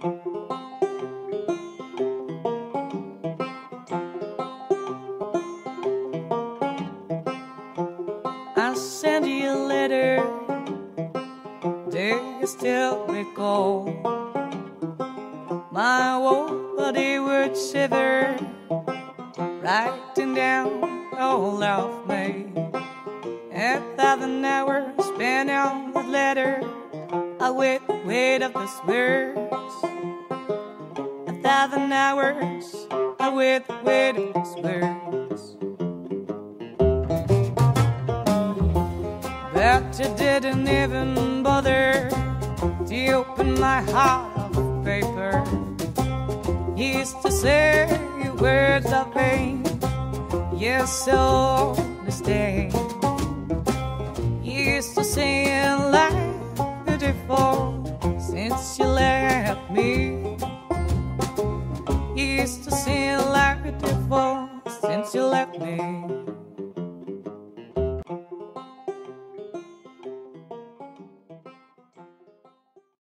I sent you a letter, do you still recall my whole body would shiver, writing down all of me. 1,000 hours spent on the letter, I wait the weight of those words. 1,000 hours, I wait the weight of those words. But you didn't even bother to open my heart of paper. You used to say words of pain, yes, so disdain. You used to say life beautiful since you left me. You used to say life beautiful since you left me.